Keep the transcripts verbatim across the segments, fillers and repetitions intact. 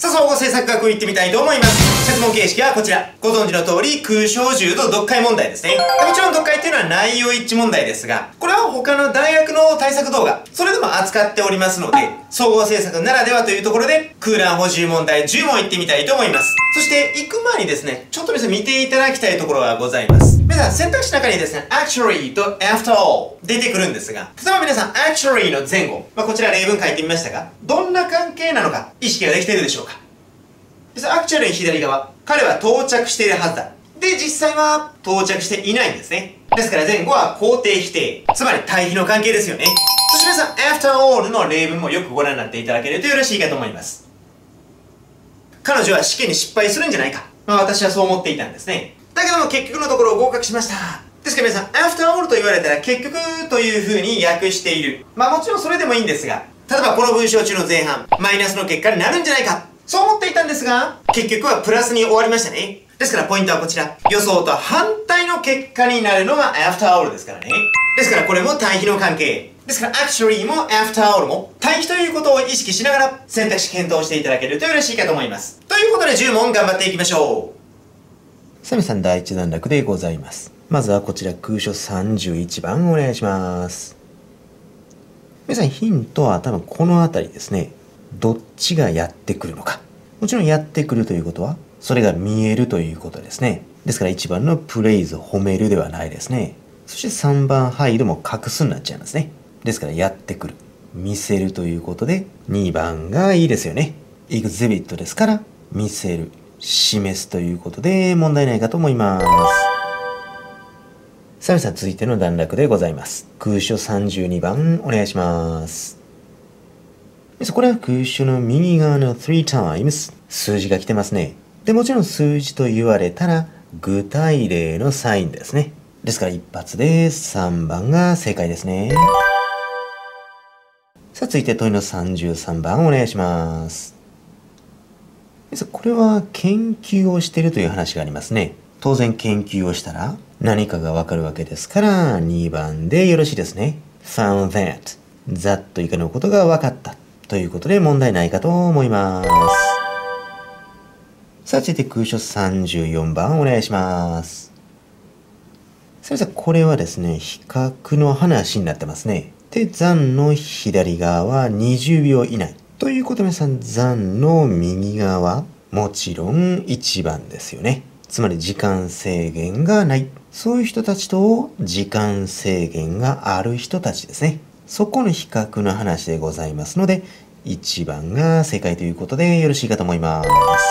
さあ、総合政策学を言ってみたいと思います。設問形式はこちら。ご存知の通り、空小重度読解問題ですね。もちろん読解っていうのは内容一致問題ですが、これは他の大学の対策動画、それでも扱っておりますので、総合政策ならではというところで、空欄補充問題じゅう問言ってみたいと思います。そして、行く前にですね、ちょっと皆さん見ていただきたいところがございます。皆さん、選択肢の中にですね、actually と after all 出てくるんですが、例えば皆さん、actually の前後、まあ、こちら例文書いてみましたが、どんな関係なのか、意識ができているでしょうか。actually 左側、彼は到着しているはずだ。で、実際は到着していないんですね。ですから前後は肯定否定、つまり対比の関係ですよね。そして皆さん、after all の例文もよくご覧になっていただけるとよろしいかと思います。彼女は試験に失敗するんじゃないか。まあ私はそう思っていたんですね。だけども結局のところ合格しました。ですから皆さん、after all と言われたら結局という風に訳している。まあもちろんそれでもいいんですが、例えばこの文章中の前半、マイナスの結果になるんじゃないか。そう思っていたんですが、結局はプラスに終わりましたね。ですからポイントはこちら。予想と反対の結果になるのが after all ですからね。ですからこれも対比の関係。ですから actually も after all も対比ということを意識しながら選択肢検討していただけるとよろしいかと思います。ということでじゅう問頑張っていきましょう。 サミさん第一段落でございます。まずはこちら空所さんじゅういちばんお願いします。皆さんヒントは多分このあたりですね。どっちがやってくるのか。もちろんやってくるということは、それが見えるということですね。ですからいちばんのプレイズ褒めるではないですね。そしてさんばんハイドも隠すになっちゃいますね。ですからやってくる。見せるということで、にばんがいいですよね。エグゼビットですから、見せる。示すということで問題ないかと思います。さあ皆さん続いての段落でございます。空所さんじゅうにばんお願いします。これは空所の右側のさん times 数字が来てますね。で、もちろん数字と言われたら具体例のサインですね。ですから一発でさんばんが正解ですね。さあ続いて問いのさんじゅうさんばんお願いします。これは研究をしているという話がありますね。当然研究をしたら何かがわかるわけですからにばんでよろしいですね。found that ざっと以下のことが分かった。ということで問題ないかと思います。さあ、続いて空所さんじゅうよんばんお願いします。さあ、これはですね、比較の話になってますね。で、残の左側はにじゅうびょう以内。ということで皆さん、残の右側はもちろんいちばんですよね。つまり時間制限がない。そういう人たちと時間制限がある人たちですね。そこの比較の話でございますので、いちばんが正解ということでよろしいかと思います。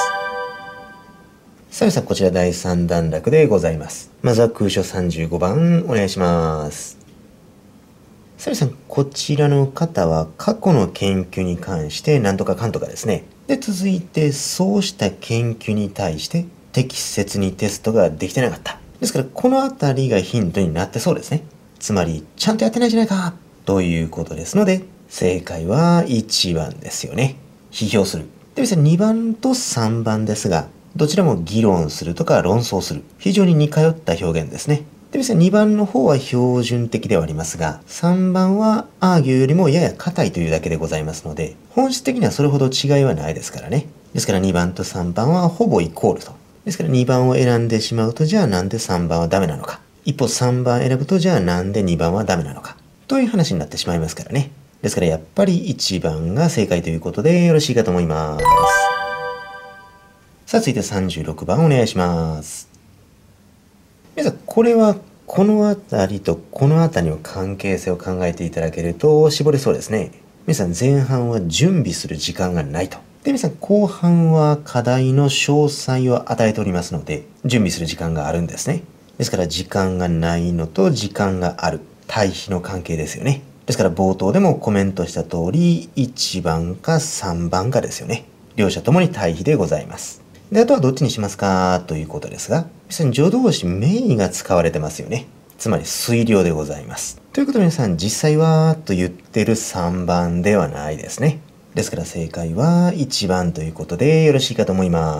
さあ皆さん、こちらだいさん段落でございます。まずは空所さんじゅうごばんお願いします。さあ皆さん、こちらの方は過去の研究に関してなんとかかんとかですね。で、続いてそうした研究に対して適切にテストができてなかった。ですからこのあたりがヒントになってそうですね。つまり、ちゃんとやってないじゃないかということですので、正解はいちばんですよね。批評する。で、別ににばんとさんばんですが、どちらも議論するとか論争する。非常に似通った表現ですね。で、別ににばんの方は標準的ではありますが、さんばんはアーギュよりもやや硬いというだけでございますので、本質的にはそれほど違いはないですからね。ですからにばんとさんばんはほぼイコールと。ですからにばんを選んでしまうと、じゃあなんでさんばんはダメなのか。一方さんばん選ぶと、じゃあなんでにばんはダメなのか。という話になってしまいますからね。ですからやっぱりいちばんが正解ということでよろしいかと思います。さあ続いてさんじゅうろくばんお願いします。皆さん、これはこのあたりとこのあたりの関係性を考えていただけると絞れそうですね。皆さん、前半は準備する時間がないと。で、皆さん、後半は課題の詳細を与えておりますので、準備する時間があるんですね。ですから時間がないのと時間がある。対比の関係ですよね。ですから冒頭でもコメントした通り、いちばんかさんばんかですよね。両者ともに対比でございます。で、あとはどっちにしますかということですが、皆さん助動詞メインが使われてますよね。つまり推量でございます。ということで皆さん、実際はと言ってるさんばんではないですね。ですから正解はいちばんということでよろしいかと思います。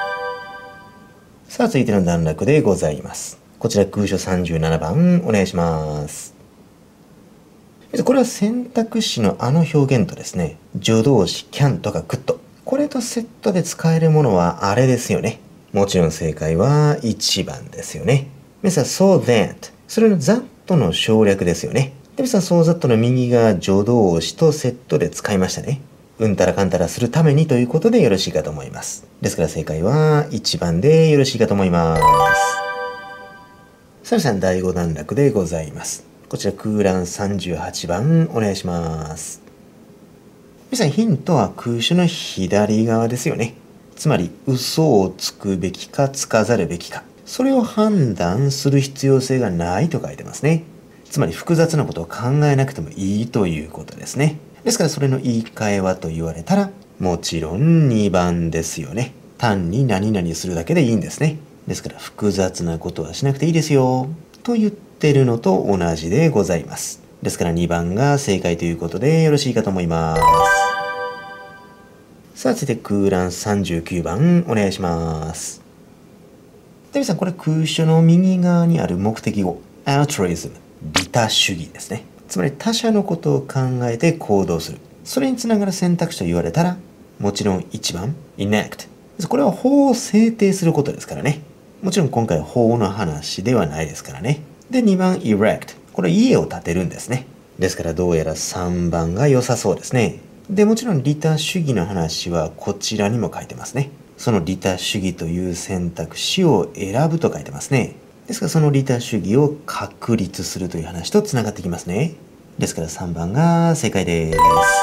さあ続いての段落でございます。こちら空所さんじゅうななばんお願いします。これは選択肢のあの表現とですね、助動詞 can とか could。 これとセットで使えるものはあれですよね。もちろん正解はいちばんですよね。皆さん、so that。それの that の省略ですよね。で、皆さん、so that の右が助動詞とセットで使いましたね。うんたらかんたらするためにということでよろしいかと思います。ですから正解はいちばんでよろしいかと思います。さあ皆さん、だいご段落でございます。こちら空欄さんじゅうはちばんお願いします。皆さん、ヒントは空所の左側ですよね。つまり、嘘をつくべきかつかざるべきか。それを判断する必要性がないと書いてますね。つまり、複雑なことを考えなくてもいいということですね。ですから、それの言い換えはと言われたら、もちろんにばんですよね。単に何々するだけでいいんですね。ですから、複雑なことはしなくていいですよ。と言ってるのと同じでございます。ですからにばんが正解ということでよろしいかと思います。さあ、続いて空欄さんじゅうきゅうばんお願いします。で、皆さん、これ空所の右側にある目的語、altruism、利他主義ですね。つまり他者のことを考えて行動する。それにつながる選択肢と言われたら、もちろんいちばん、enact。これは法を制定することですからね。もちろん今回は法の話ではないですからね。で、にばん、erect。これは家を建てるんですね。ですからどうやらさんばんが良さそうですね。で、もちろん利他主義の話はこちらにも書いてますね。その利他主義という選択肢を選ぶと書いてますね。ですからその利他主義を確立するという話とつながってきますね。ですからさんばんが正解です。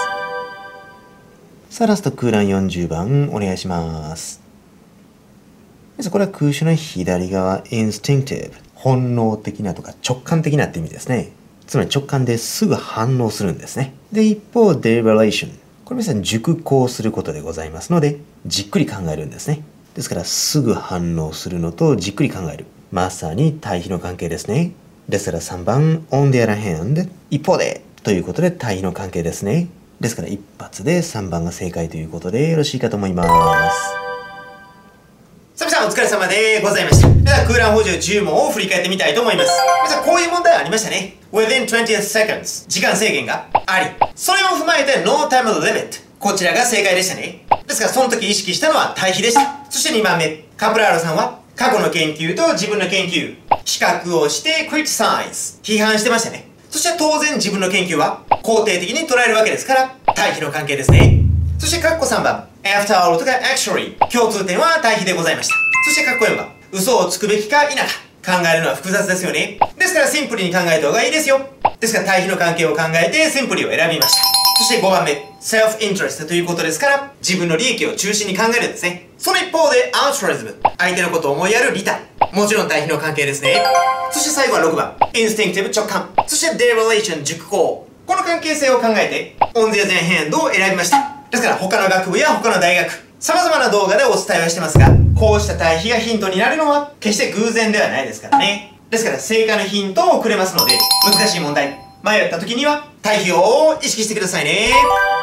さあラスト空欄よんじゅうばんお願いします。これは空所の左側 instinctive 本能的なとか直感的なって意味ですね。つまり直感ですぐ反応するんですね。で、一方 deliberation これ皆さん熟考することでございますのでじっくり考えるんですね。ですからすぐ反応するのとじっくり考える。まさに対比の関係ですね。ですからさんばん on the other hand 一方でということで対比の関係ですね。ですから一発でさんばんが正解ということでよろしいかと思います。 さあ皆さんお疲れ様でございました。では空欄補充じゅう問を振り返ってみたいと思います。皆さんこういう問題ありましたね。within twenty seconds 時間制限があり、それを踏まえて no time limit こちらが正解でしたね。ですからその時意識したのは対比でした。そしてにばんめカプラーロさんは過去の研究と自分の研究比較をして criticize 批判してましたね。そして当然自分の研究は肯定的に捉えるわけですから対比の関係ですね。そしてカッコさんばん after all とか actually 共通点は対比でございました。そしてカッコよんばん嘘をつくべきか否か考えるのは複雑ですよね。ですからシンプルに考えた方がいいですよ。ですから対比の関係を考えてシンプルを選びました。そしてごばんめ self interest ということですから自分の利益を中心に考えるんですね。その一方で altruism 相手のことを思いやる利他もちろん対比の関係ですね。そして最後はろくばん instinctive 直感そして derelation 熟考この関係性を考えて on the other hand を選びました。ですから他の学部や他の大学様々な動画でお伝えはしてますがこうした対比がヒントになるのは決して偶然ではないですからね。ですから正解のヒントをくれますので難しい問題迷った時には対比を意識してくださいね。